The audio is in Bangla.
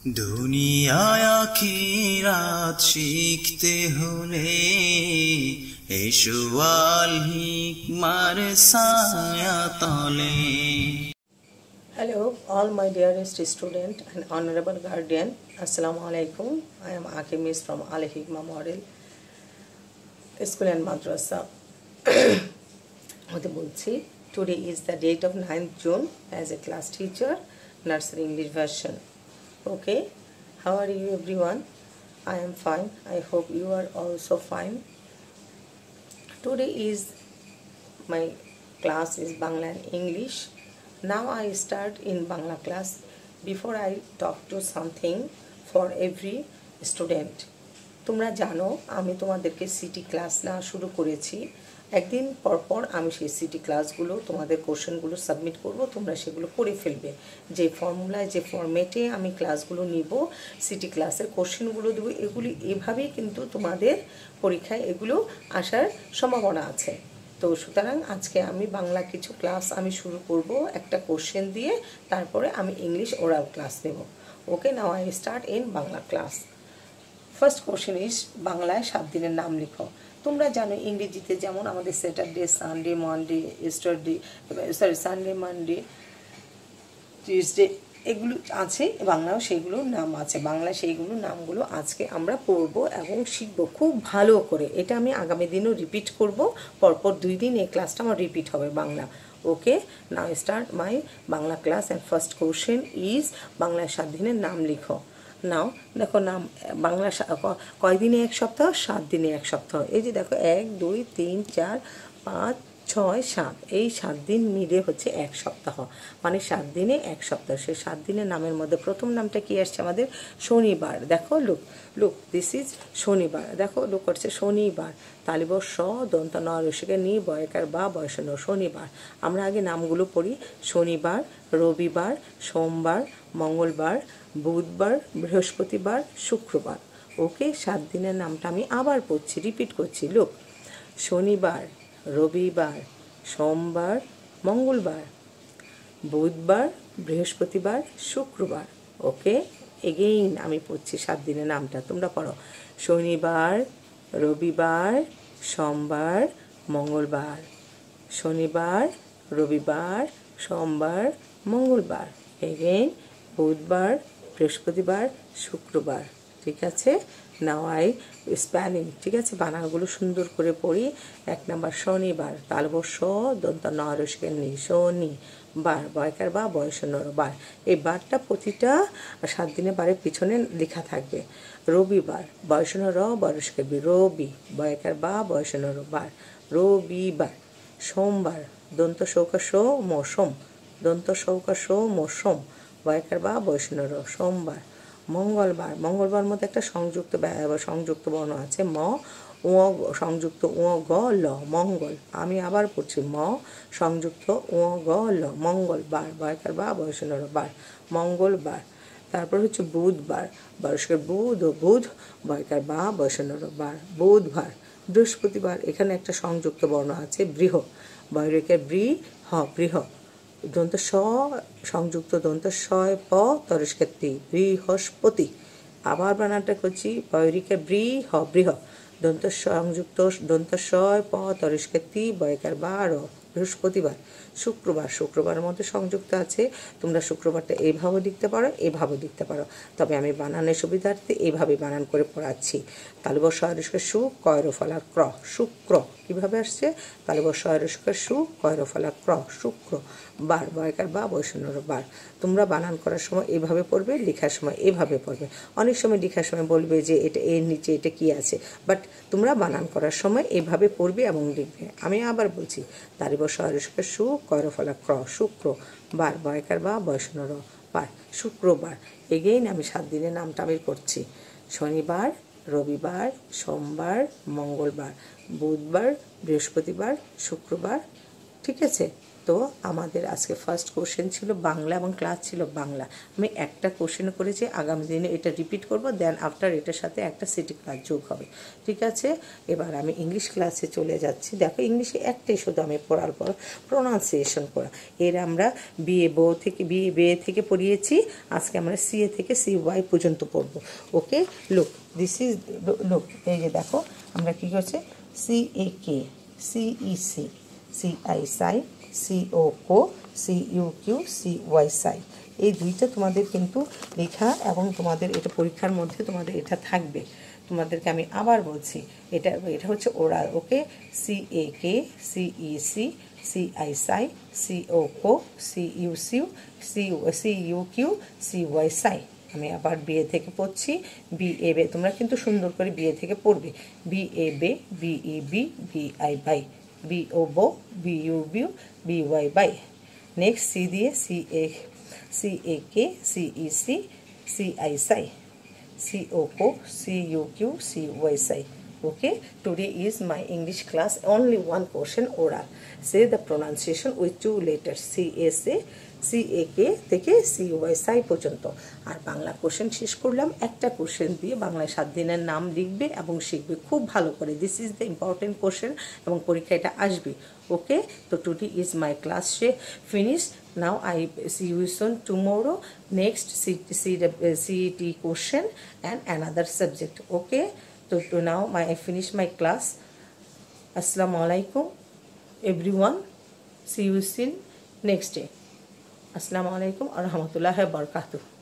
দুনিয়ায় আখিরাত শিখতে হলে এসো আল হিকমার ছায়া তলে। Hello, all my dearest student and honorable guardian. Assalamu alaikum. I am Akimis from Al Hikma Model School and Madrasa. Today is the date of 9th June as a class teacher, nursery English version. Okay, how are you everyone? I am fine. I hope you are also fine. Today is my class is Bangla and English. Now I start in Bangla class. Before I talk to something for every student. তোমরা জানো আমি তোমাদেরকে সিটি ক্লাস না শুরু করেছি। একদিন পর পর আমি সেই সিটি ক্লাসগুলো তোমাদের কোশ্চেনগুলো সাবমিট করব, তোমরা সেগুলো করে ফেলবে। যে ফর্মুলায় যে ফরম্যাটে আমি ক্লাসগুলো নিব, সিটি ক্লাসের কোশ্চেনগুলো দেবো, এগুলি এভাবেই কিন্তু তোমাদের পরীক্ষায় এগুলো আসার সম্ভাবনা আছে। তো সুতরাং আজকে আমি বাংলা কিছু ক্লাস আমি শুরু করব একটা কোশ্চেন দিয়ে, তারপরে আমি ইংলিশ ওরাল ক্লাস নেব। Okay, now I start in Bangla class. First question is বাংলায় 7 দিনের নাম লিখো। তোমরা জানো ইংরেজিতে যেমন আমাদের Saturday, Sunday, Monday, Sunday, Monday, Tuesday এগুলো আছে, বাংলাও সেইগুলোর নাম আছে। বাংলায় সেইগুলোর নামগুলো আজকে আমরা পড়বো এবং শিখবো খুব ভালো করে। এটা আমি আগামী দিনও রিপিট করব, পরপর 2 দিন এই ক্লাসটা আমার রিপিট হবে Bangla. Okay, now start my Bangla class and first question is বাংলায় 7 দিনের নাম লিখো। নাও দেখো নাম বাংলা কয় দিনে 1 সপ্তাহ? 7 দিনে 1 সপ্তাহ। এই যে দেখো 1 2 3 4 5 6 7, এই 7 দিন মিলে হচ্ছে 1 সপ্তাহ, মানে 7 দিনে 1 সপ্তাহ। সেই 7 দিনের নামের মধ্যে প্রথম নামটা কি আসছে আমাদের? শনিবার। দেখো লুক দিস ইজ শনিবার। দেখো লুক করছে শনিবার, তালিব স দন্ত ন রসিকে নি বয়কার বা বয়স ন, শনিবার। আমরা আগে নামগুলো পড়ি। শনিবার, রবিবার, সোমবার, মঙ্গলবার, বুধবার, বৃহস্পতিবার, শুক্রবার। ওকে, 7 দিনের নামটা আমি আবার পড়ছি, রিপিট করছি। লুক, শনিবার, রবিবার, সোমবার, মঙ্গলবার, বুধবার, বৃহস্পতিবার, শুক্রবার। ওকে, এগেইন আমি পড়ছি 7 দিনের নামটা, তোমরা পড়ো। শনিবার, রবিবার, সোমবার, মঙ্গলবার। শনিবার, রবিবার, সোমবার, মঙ্গলবার। এগেইন বুধবার, বৃহস্পতিবার, শুক্রবার। ঠিক আছে, নাও আই স্পেলিং, ঠিক আছে, বানানগুলো সুন্দর করে পড়ি। 1 নাম্বার শনিবার, তালব স দন্ত ন রসিকে নি, শনি বার, বয়কার বা বয়স নর, বার। এই বারটা প্রতিটা 7 দিনের বারের পিছনে লেখা থাকবে। রবিবার, বয়স নর বয়সকে বি, রবি, বয়কার বা বয়স নর, বার, রবিবার। সোমবার, দন্ত সৌকা সো মৌসুম, দন্ত সৌকা সো মৌসুম, বয়কার বা বয়স নর, সোমবার। মঙ্গলবার, মঙ্গলবার মধ্যে একটা সংযুক্ত বর্ণ আছে, ম উ সংযুক্ত উ গ ল, মঙ্গল। আমি আবার পড়ছি, ম সংযুক্ত উ গ ল, মঙ্গলবার, বয়কার বা বয়স নর, বার, মঙ্গলবার। তারপর হচ্ছে বুধবার, বয়স্কের বুধ ও বুধ, বয়কার বা বয়স নর, বার, বুধবার। বৃহস্পতিবার, এখানে একটা সংযুক্ত বর্ণ আছে, বৃহ, বয়রেকের বৃ হ, বৃহ, দন্ত স সংযুক্ত দন্ত শয় প তরস্কের তি, বৃহস্পতি। আবার বানানটা করছি, বয়রিকে বৃ হ, বৃহ, দন্ত সংযুক্ত দন্ত শয় প তরস্কের তি, বয়কার বা র, বৃহস্পতিবার। শুক্রবার, শুক্রবারের মধ্যে সংযুক্ত আছে, তোমরা শুক্রবারটা এইভাবে লিখতে পারো, এভাবে লিখতে পারো, তবে আমি বানানের সুবিধার্থে এইভাবে বানান করে পড়াচ্ছি। তালব শয়রস্কের সু কয়র ফলা ক্র, শুক্র। কীভাবে আসছে? তালব শয়রস্কের সু কয়র ফলা ক্র, শুক্র, বার, বয়কার বা বৈষ্ণর, বার। তোমরা বানান করার সময় এভাবে পড়বে, লেখার সময় এভাবে পড়বে। অনেক সময় লেখার সময় বলবে যে এটা এর নিচে এটা কি আছে, বাট তোমরা বানান করার সময় এভাবে পড়বে এবং লিখবে। আমি আবার বলছি, তালিব শয়রস্কের সু কয়র ফলা ক্র, শুক্র, বার, বয়কার বা বৈষ্ণর, বার, শুক্রবার। এগেইন আমি 7 দিনের নামটা আমি করছি। শনিবার, রবিবার, সোমবার, মঙ্গলবার, বুধবার, বৃহস্পতিবার, শুক্রবার। ঠিক আছে, তো আমাদের আজকে ফার্স্ট কোশ্চেন ছিল বাংলা এবং ক্লাস ছিল বাংলা। আমি একটা কোশ্চেন করেছি, আগামী দিনে এটা রিপিট করব, দেন আফটার এটার সাথে একটা সিটি ক্লাস যোগ হবে, ঠিক আছে। এবার আমি ইংলিশ ক্লাসে চলে যাচ্ছি। দেখো ইংলিশে একটাই শুধু আমি পড়ার পর প্রোনাউন্সিয়েশন করা। এর আমরা বিএ থেকে পড়িয়েছি, আজকে আমরা সিএ থেকে CY পর্যন্ত পড়বো। Okay, look this is look, এই যে দেখো আমরা কী করছি, CAK, CEC, CI, COCO, CUQ, CY। এই দুইটা তোমাদের কিন্তু লেখা এবং তোমাদের এটা পরীক্ষার মধ্যে তোমাদের এটা থাকবে। তোমাদেরকে আমি আবার বলছি, এটা হচ্ছে oral. Okay, CAK, CEC, CI, COCO, CUQ, CY। আমি আবার বিএ থেকে পড়ছি, BAB। তোমরা কিন্তু সুন্দর করে বিএ থেকে পড়বে। BAB, BEB, BI, BOB, BUB, BY। Next C দিয়ে CAK, CEC, CI, COCO, CUQ, CY। Okay, today is my English class. Only one question oral. Say the pronunciation with two letters, CAK থেকে CY পর্যন্ত। আর বাংলা কোশ্চেন শেষ করলাম একটা কোশ্চেন দিয়ে। বাংলায় 7 দিনের নাম লিখবে এবং শিখবে খুব ভালো করে। This is the important question এবং পরীক্ষা এটা আসবে। ওকে, তো today is my class finish. Now I see you soon tomorrow. Next CET question and another subject. Okay, so now I finish my class. Assalamu alaikum everyone. See you soon next day. Assalamu alaikum wa rahmatullahi wa barakatuh.